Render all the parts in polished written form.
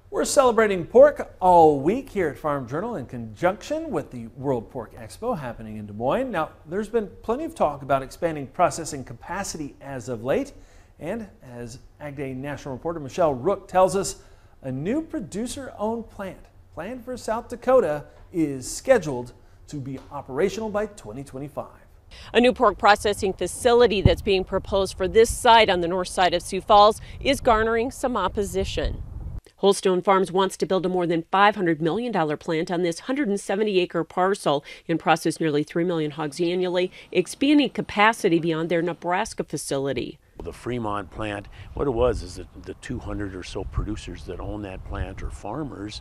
We're celebrating pork all week here at Farm Journal in conjunction with the World Pork Expo happening in Des Moines. Now, there's been plenty of talk about expanding processing capacity as of late. And as AgDay national reporter Michelle Rook tells us, a new producer-owned plant planned for South Dakota is scheduled to be operational by 2025. A new pork processing facility that's being proposed for this site on the north side of Sioux Falls is garnering some opposition. Holstone Farms wants to build a more than $500 million plant on this 170-acre parcel and process nearly 3 million hogs annually, expanding capacity beyond their Nebraska facility. The Fremont plant, what it was is that the 200 or so producers that own that plant, or farmers,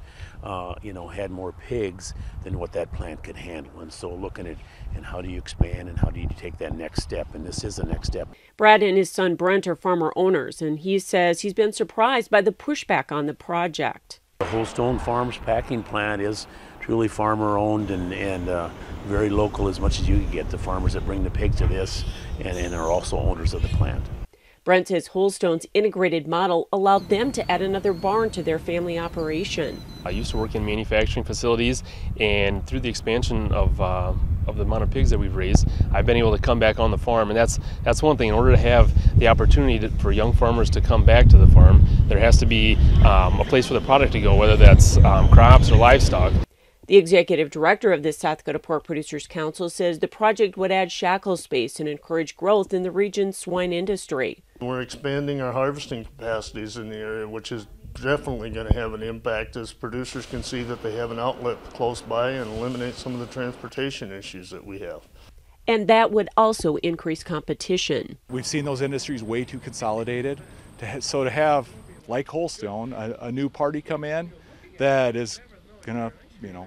had more pigs than what that plant could handle. And so looking at and how do you expand and how do you take that next step, and this is the next step. Brad and his son Brent are farmer owners, and he says he's been surprised by the pushback on the project. The Holstone Farms packing plant is truly farmer owned and very local as much as you can get. The farmers that bring the pig to this and are also owners of the plant. Brent says Holstone's integrated model allowed them to add another barn to their family operation. I used to work in manufacturing facilities, and through the expansion of the amount of pigs that we've raised, I've been able to come back on the farm, and that's one thing. In order to have the opportunity for young farmers to come back to the farm, there has to be a place for the product to go, whether that's crops or livestock. The executive director of the South Dakota Pork Producers Council says the project would add shackle space and encourage growth in the region's swine industry. We're expanding our harvesting capacities in the area, which is definitely going to have an impact as producers can see that they have an outlet close by and eliminate some of the transportation issues that we have. And that would also increase competition. We've seen those industries way too consolidated. So to have, like Holstone, a new party come in that is going to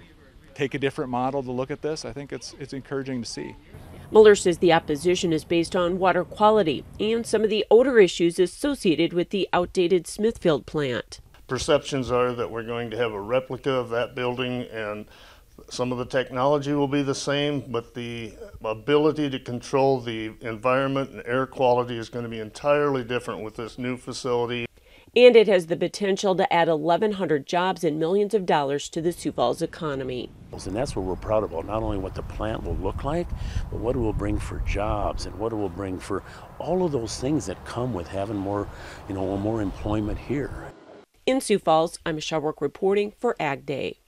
take a different model to look at this, I think it's encouraging to see. Mueller says the opposition is based on water quality and some of the odor issues associated with the outdated Smithfield plant. Perceptions are that we're going to have a replica of that building, and some of the technology will be the same, but the ability to control the environment and air quality is going to be entirely different with this new facility. And it has the potential to add 1,100 jobs and millions of dollars to the Sioux Falls economy. And that's what we're proud about, not only what the plant will look like, but what it will bring for jobs and what it will bring for all of those things that come with having more, more employment here. In Sioux Falls, I'm Michelle Rook reporting for AgDay.